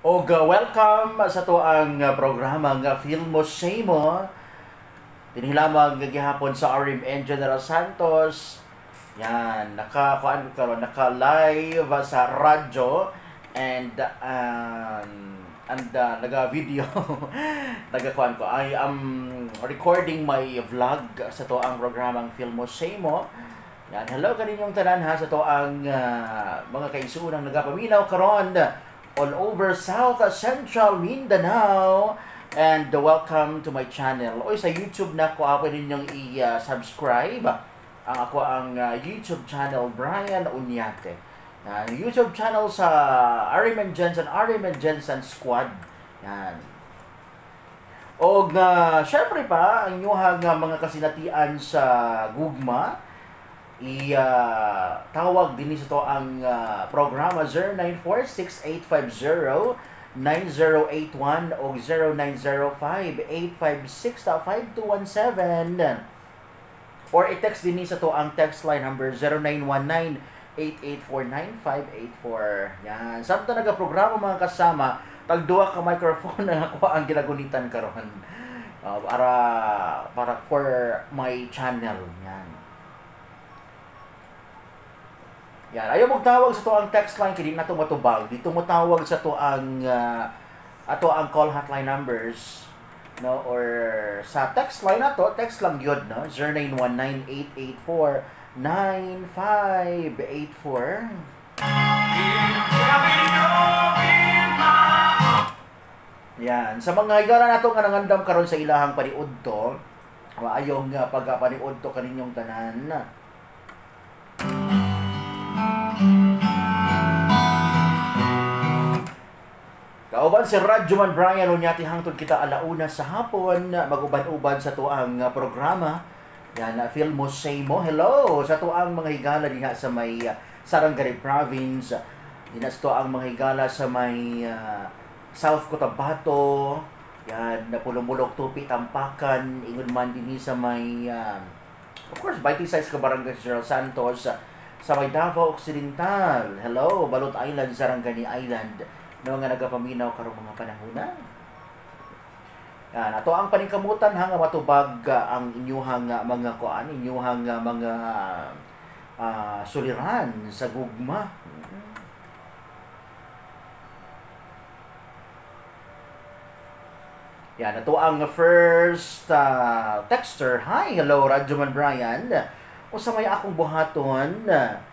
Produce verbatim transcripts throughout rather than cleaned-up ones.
Og uh, welcome sa to ang uh, programa nga Filmo Seymo. Tinilamang gagihapon sa R M N General Santos. Yan, naka kuan karon naka live sa radyo and um, and uh, naga video naga kuan ko. I am recording my vlog sa to ang programang Filmo Seymo. Yan, hello kaninyong tanan ha sa to ang uh, mga kaigsuonang nagapaminaw karon all over South Central Mindanao, and uh, welcome to my channel. Oy, sa YouTube na ko ako ninyong i-subscribe. Ang ako ang uh, YouTube channel Brian Unyate. Uh, YouTube channel sa Ariman Jensen, Ariman Jensen Squad. Yan. O uh, syempre pa, ang inyong uh, mga kasinatian sa gugma, i-tawag uh, din sa to ang uh, programa zero nine four six eight five zero nine zero eight one o zero nine zero five eight five six five two one seven, or i-text din sa to ang text line number zero nine one nine eight eight four nine five eight four. Yan. Samtang nagaprograma mga kasama, tagduwa ka microphone na ako ang ginagunitan karon uh, para para for my channel. Yan. Yan, ayaw mo tawag sa to ang text line kini na to matubag. Dito mo tawag sa to ang uh, ato ang call hotline numbers, no, or sa text line na to, text lang yun, no, zero nine one nine eight eight four nine five eight four. Yan, sa mga higala nato nga nangandam karon sa ilahang paniud to, ayaw nga pagpaniud to kaninyong tanan. Kauban si Radyo Man Brian Unyate hangtod kita alauna sa hapon, maguban-uban sa tuang programa. Yan, uh, Filmo Seymo. Hello sa tuang mga higala diha sa may uh, Sarangani Province. Diha sa tuang mga higala sa may uh, South Cotabato. Yan, napulong-bulok tupi Tampakan, ingon man dinhi sa may uh, of course twenty-six ka Barangay General Santos, uh, sa may Davao Occidental. Hello, Balot Island, Sarangani Island. No nga nagapaminaw karong mga panahona. Yan, ato ang paningkamutan hanga matubag uh, ang inyuhang uh, mga kuan, inyuhang uh, mga uh, suliran sa gugma. Yan, ato ang first uh, texter. Hi, hello Radyo Man Brian. Usa may akong buhaton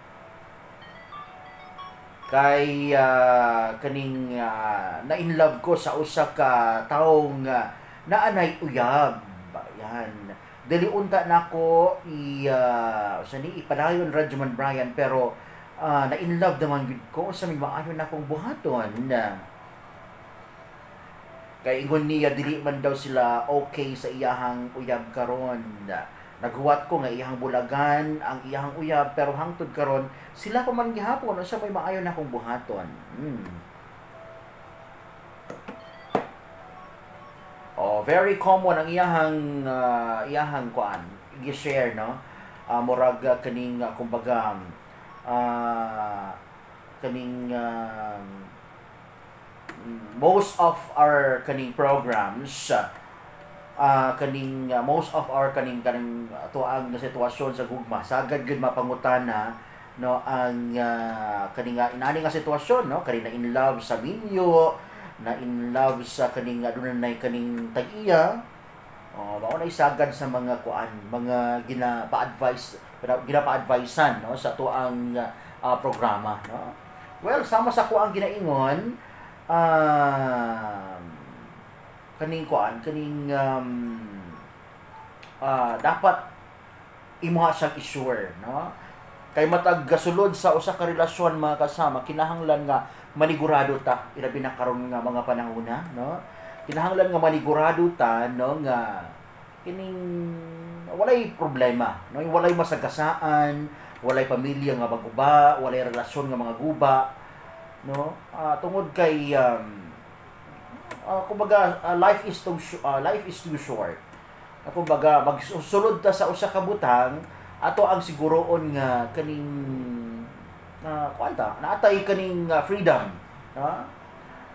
kay uh, kaning uh, na in love ko sa usa ka taong uh, naanay uyab. Yan, dili unta nako i uh, sa ni ipadayon Radyo Man Brian, pero uh, na in love naman gud ko sa may maayo na akong buhaton. Kay ingon niya dili man daw sila okay sa iyahang uyab karon. Naghuwat ko nga iyang bulagan ang iyang uyab, pero hangtod karon sila pa man gihapon o siya may maayo na akong buhaton. Hmm. Oh, very common ang iyahang uh, iyahang kuan i-share, no. Uh, murag uh, kaning uh, kumbaga uh, kaning uh, most of our kaning programs uh, Uh, kaning uh, most of our kaning kaning uh, tuang na sitwasyon sa gugma sagad gud mapangutana, no, ang uh, kaning uh, inani nga sitwasyon, no, kaning na in love sa minyo, na in love sa kaning adunay kaning tag-iya. Oh, mao na sagad sa mga kuan, mga gina-pa-advise, gina-pa-advisean, no, sa tuang uh, programa, no. Well, sama sa kuang ginaingon, uh, kaning kuan kaning um, uh, dapat imuha siyang isure, no, kay matag gasulod sa usa ka relasyon mga kasama, kinahanglan nga manigurado ta, ilabi na karon nga mga panahona, no, kinahanglan nga manigurado ta, no, nga kining walay problema, no, walay masagasaan, walay pamilya nga maguba, walay relasyon nga mga guba, no, uh, tungod kay um, Uh, kumbaga uh, life is too uh, life is too short. Uh, kumbaga magsulod ta sa usa ka butang, ato ang siguroon nga kaning uh, kwanta naatay kaning uh, freedom, ha?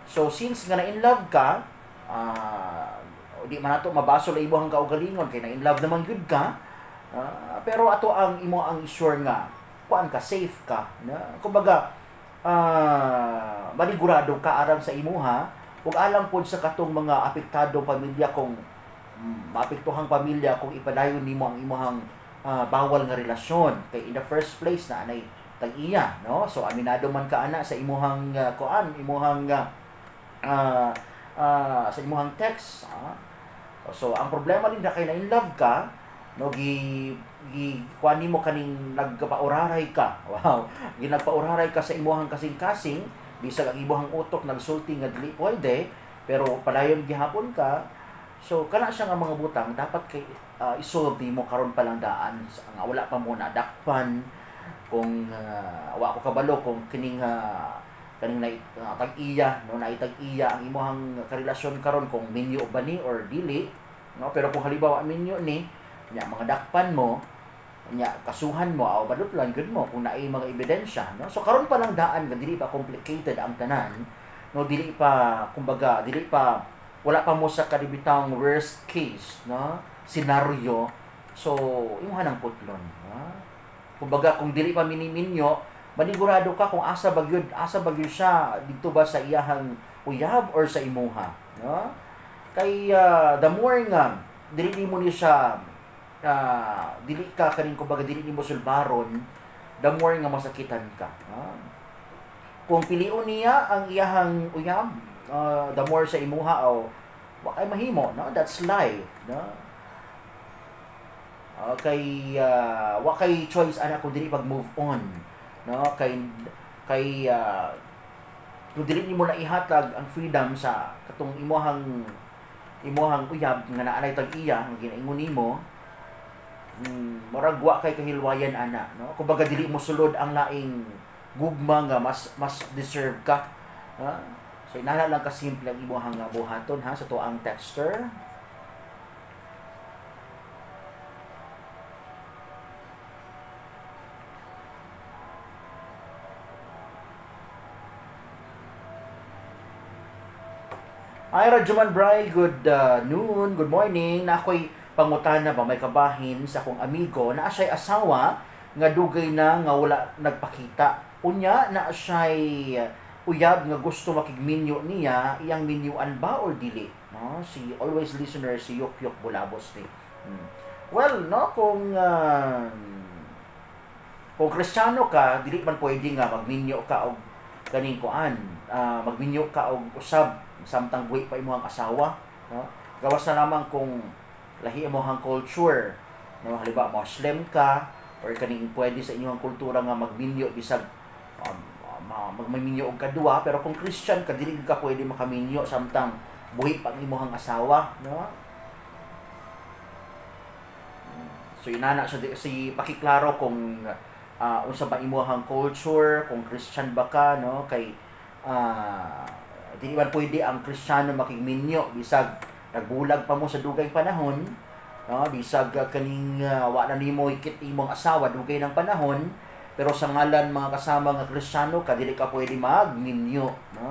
So since nga na in love ka, uh, di man ato mabasol ang imong kaugalingon kay na in love naman gyud ka, uh, pero ato ang imo ang sure nga kuan ka, safe ka na kumbaga uh, manigurado ka aram sa imuha ug alam pod sa katong mga apektadong pamilya kung um, maapektuhang pamilya kung ipadayon nimo ang imong uh, bawal nga relasyon kay in the first place na anay tag-iya, no? So aminado man ka ana sa imuhang uh, kuan, imuhang uh, uh, uh, sa imuhang text, uh. So ang problema din na kay na in love ka, no, gi gi kuan nimo kaning nagpauraray ka. Wow, ginagpauraray ka sa imuhang kasing-kasing, bisag ang imuhang utok nagsulti nga dili pwede, pero padayon gihapon ka. So kana siya nga mga butang dapat kay uh, isolve nimo karon pa lang daan nga wala pa mo nadakpan kung uh, wa ko kabalo kung kining uh, kaning na uh, tag-iya, no, na itag-iya ang imuhang karelasyon karon kung minyo ba ni or dili, no? Pero kung halimbawa minyo ni nya mga dakpan mo nya kasuhan mo aw badutlan gud mo kung naay mga ebidensya, no? So karon pa lang daan nga dili pa complicated ang tanan, no, dili pa kumbaga dili pa wala pa mo sa kalibitang worst case, no, scenario. So imuha nang putlon, no? Kumbaga kung dili pa miniminyo, manigurado ka kung asa bagyod, asa bagyod siya dito ba sa iyahang uyab or sa imuha, no? Kay uh, the more nga dili mo ni siya uh, dili ka kaning kumbaga dili nimo sulbaron, the more nga masakitan ka, no? Kung piliun niya ang iyahang uyab, uh, the more sa imuha o wa kay mahimo, no? That's life, no? Okay, uh, wa kay choice ana kung dili pag move on, no, kay kay uh, kung dili nimo na ihatag ang freedom sa katong imuhang imuhang uyab nga naanay tag-iya nga ginaingon nimo, mm, murag wa kay kahilwayan ana, no? Kumbaga dili mo sulod ang laing gugma nga mas mas deserve ka, ha? So inana lang ka simple ang imuhang buhaton ha sa tuang texter. Hi, Rajuman Bray, good uh, noon, good morning. Na ako'y pangutana ba may kabahin sa akong amigo na asay asawa nga dugay na nga wala nagpakita. Unya na asay uyab nga gusto makigminyo niya, iyang minyuan ba or dili? No, si always listener si Yok Yok Bulabos ni. Hmm. Well, no, kung uh, kung Kristiyano ka, dili man pwede nga magminyo ka og kaning kuan, uh, magminyo ka og usab samtang buhi pa imong asawa, no? Gawas na lamang kung lahi imong culture, no, halimbawa Muslim ka or kaning pwede sa inyong kultura nga magminyo bisag um, magmaminyo og kadua, pero kung Christian ka dili ka pwede makaminyo samtang buhi pa imong asawa, no? So inana sa si pakiklaro kung uh, unsa ba imong culture, kung Christian ba ka, no, kay uh, dili man pwede ang Kristiyano makigminyo bisag nagbulag pa mo sa dugay panahon, no, bisag uh, kaning uh, wa na nimo ikit imong asawa dugay ng panahon, pero sa ngalan mga kasama nga Kristiyano ka dili ka pwede magminyo, no?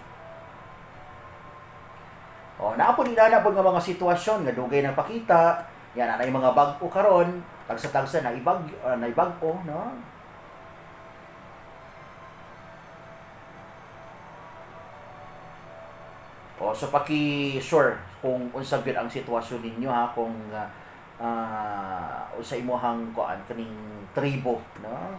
O naapod inana pud nga mga sitwasyon nga dugay nang pakita, yan anay mga bag-o karon, tagsa-tagsa na ibag uh, na ibag-o, no? O so paki-sure kung unsa gyud ang sitwasyon ninyo ha, kung uh, uh, unsa imong kuan kaning tribo, no?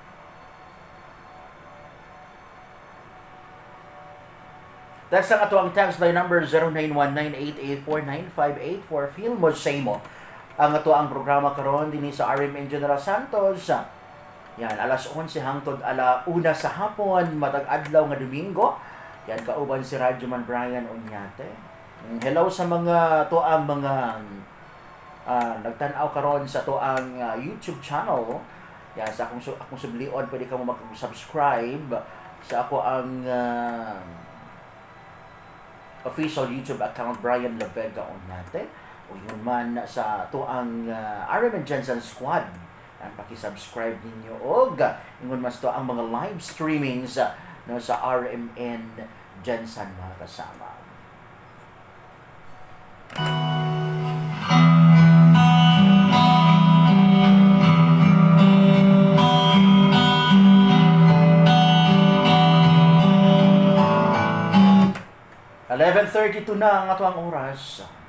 Text ang ato ang text by number zero nine one nine eight eight four nine five eight four. Feel mo say mo ang ato ang programa karon dinhi sa R M N General Santos. Yan alas onse hangtod ala una sa hapon matag adlaw nga Domingo. Yan kauban si Rajuman Brian Oñate. Hello sa mga tuang mga uh, nagtan-aw karon sa tuang uh, YouTube channel. Yan sa akong akong sublion pwede ka mo mag-subscribe sa ako ang uh, official YouTube account Brian Lavega Oñate. O yun man sa tuang uh, R M N Jensen Squad. Yan paki-subscribe ninyo og ingon mas to ang mga live streamings uh, no, sa R M N Jensen, mga kasama. eleven thirty-two na ang atong oras.